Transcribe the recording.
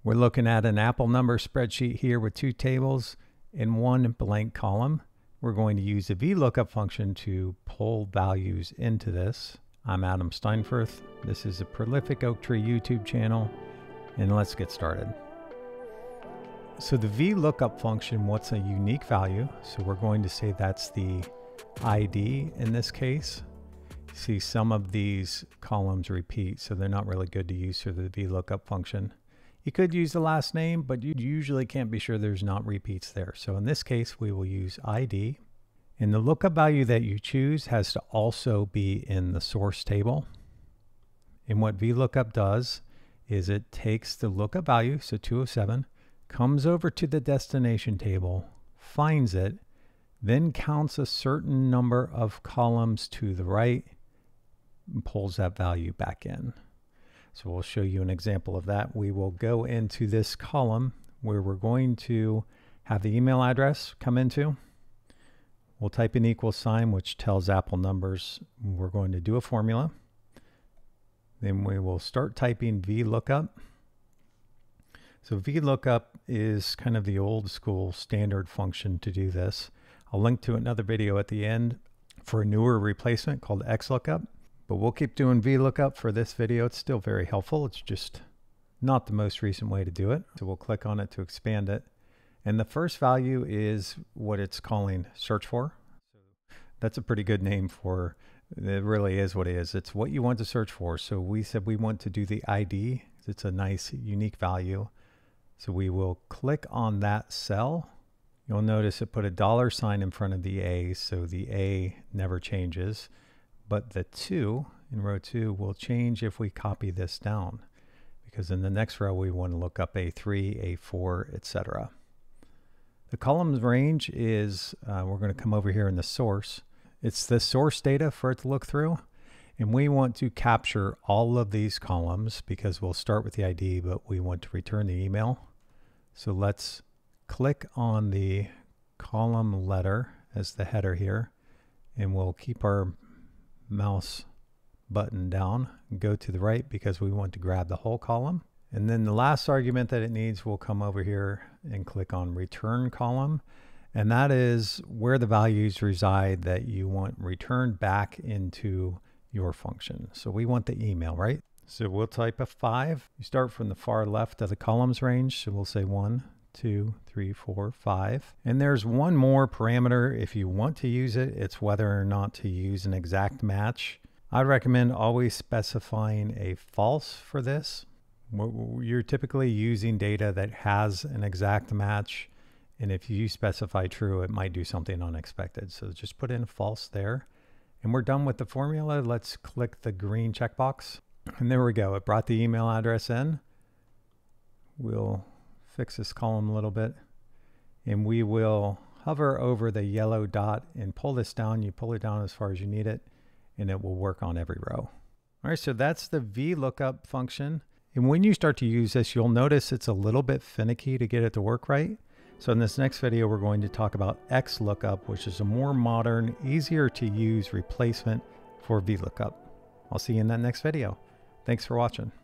We're looking at an Apple number spreadsheet here with two tables and one blank column. We're going to use the VLOOKUP function to pull values into this. I'm Adam Steinfurth. This is a Prolific Oak Tree YouTube channel, and let's get started. So the VLOOKUP function, what's a unique value? So we're going to say that's the ID in this case. See, some of these columns repeat, so they're not really good to use for the VLOOKUP function. You could use the last name, but you usually can't be sure there's not repeats there. So in this case, we will use ID. And the lookup value that you choose has to also be in the source table. And what VLOOKUP does is it takes the lookup value, so 207, comes over to the destination table, finds it, then counts a certain number of columns to the right, and pulls that value back in. So we'll show you an example of that. We will go into this column where we're going to have the email address come into. We'll type an equal sign, which tells Apple numbers. We're going to do a formula. Then we will start typing VLOOKUP. So VLOOKUP is kind of the old school standard function to do this. I'll link to another video at the end for a newer replacement called XLOOKUP. But we'll keep doing VLOOKUP for this video. It's still very helpful. It's just not the most recent way to do it. So we'll click on it to expand it. And the first value is what it's calling search for. That's a pretty good name for, it really is what it is. It's what you want to search for. So we said we want to do the ID. It's a nice unique value. So we will click on that cell. You'll notice it put a $sign in front of the A, so the A never changes. But the 2 in row 2 will change if we copy this down, because in the next row we want to look up A3, A4, etc. The columns range is, we're going to come over here in the source. It's the source data for it to look through, and we want to capture all of these columns because we'll start with the ID, but we want to return the email. So let's click on the column letter as the header here, and we'll keep our mouse button down and go to the right because we want to grab the whole column. And then the last argument that it needs, we'll come over here and click on return column, and that is where the values reside that you want returned back into your function. So we want the email, right? So we'll type a 5. You start from the far left of the columns range, so we'll say 1, 2, 3, 4, 5. And there's one more parameter if you want to use it. It's whether or not to use an exact match. I'd recommend always specifying a false for this. You're typically using data that has an exact match, and if you specify true, it might do something unexpected. So just put in false there. And we're done with the formula. Let's click the green checkbox. And there we go. It brought the email address in. We'll fix this column a little bit, and we will hover over the yellow dot and pull this down. You pull it down as far as you need it, and it will work on every row. All right, so that's the VLOOKUP function. And when you start to use this, you'll notice it's a little bit finicky to get it to work right. So in this next video, we're going to talk about XLOOKUP, which is a more modern, easier to use replacement for VLOOKUP. I'll see you in that next video. Thanks for watching.